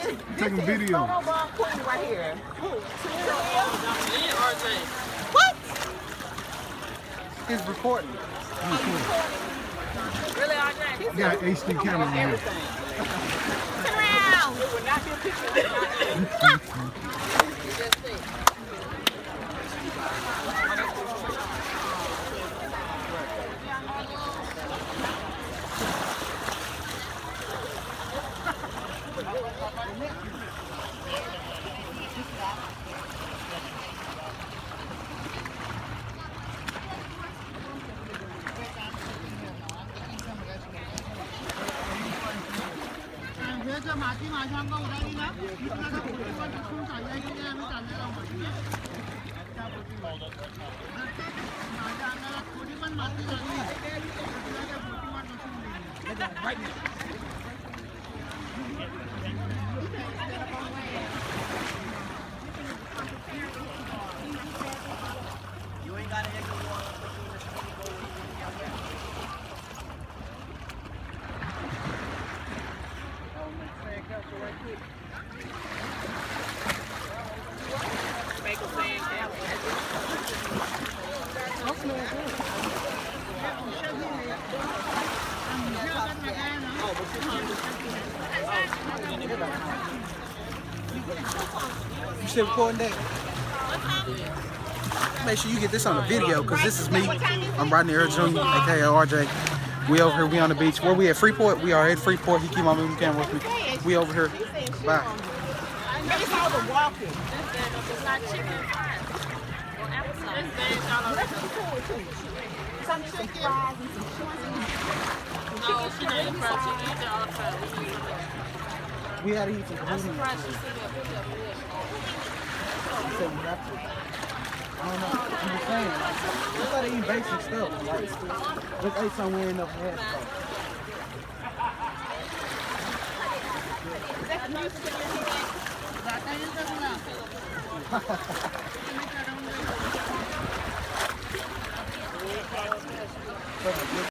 Taking video. Right here. What? He's recording. Really, RJ? Got HD camera in here. Turn around. It would not be a picture. माती माझ्या अंगा उडाली ना बसून चालल्या आम्ही चाललेला माझ्या अंगाला थोडी पण माती झाली You still recording that? Make sure you get this on the video, because this is me. I'm Rodney Earl Jr., aka RJ. We over here, we on the beach. Where we at? Freeport? We are at Freeport. He keep on moving the camera with me. We over here. Bye. It's all the walking. It's not chicken fries. Or appetizers. Some chicken fries and some chicken. No, she don't eat fried chicken. Eat that all the time. We had to eat some I'm food. surprised she sent me a picture of it. I don't know. I'm just saying. I thought they eat basic stuff. Like, let's eat somewhere in the head stuff.